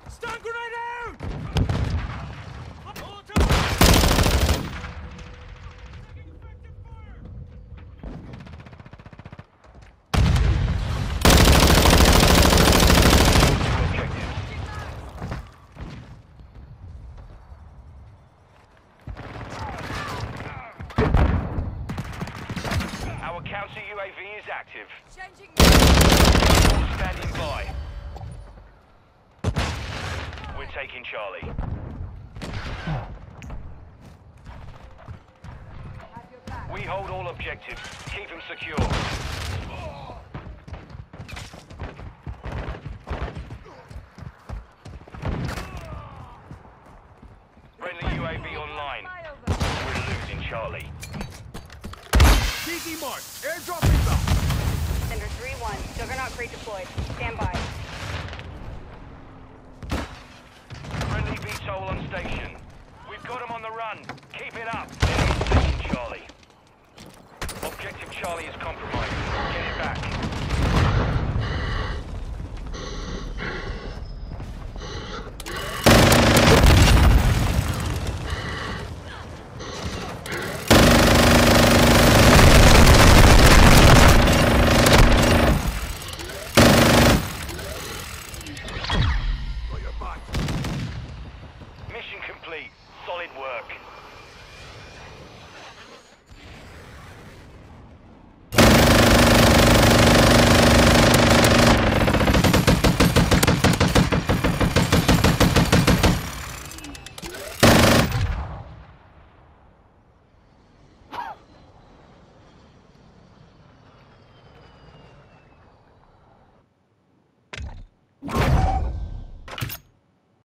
Stun grenade out! Our counter UAV is active. Changing. All standing by. We're taking Charlie. We hold all objectives. Keep them secure. Friendly UAV online. We're losing Charlie. DD mark. Airdrop inbound. Center 3-1. Juggernaut crate deployed. Stand by. Friendly VTOL on station. We've got him on the run. Keep it up. Enemy's taking Charlie. Objective Charlie is compromised. Get it back.